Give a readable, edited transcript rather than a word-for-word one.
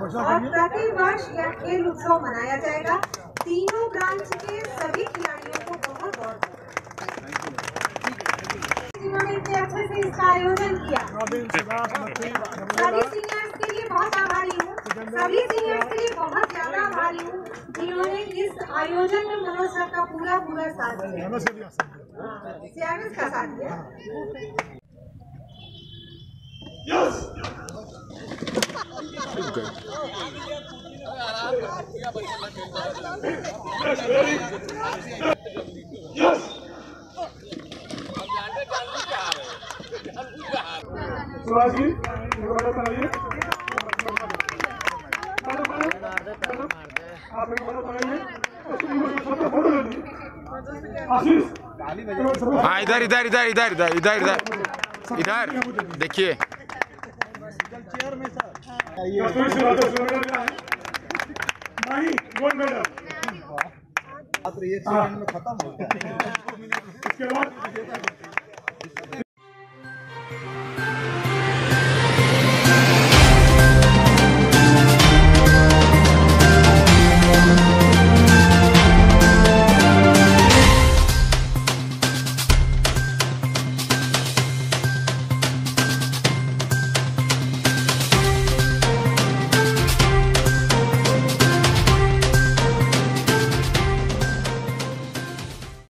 और प्रति वर्ष यह खेल उत्सव मनाया जाएगा। तीनों ब्रांच के सभी खिलाड़ियों को बहुत बहुत जिन्होंने इतने अच्छे से इसका आयोजन किया। सभी सीनियर्स के लिए बहुत आभारी हूँ, सभी सीनियर्स के लिए बहुत ज्यादा आभारी हूँ जिन्होंने इस आयोजन में मनोज सर का पूरा साथ दिया, सीएमएस का साथ दिया। हाँ, इधर इधर इधर इधर इधर इधर इधर इधर देखिए। गोल्ड मेडल खत्म हो गया।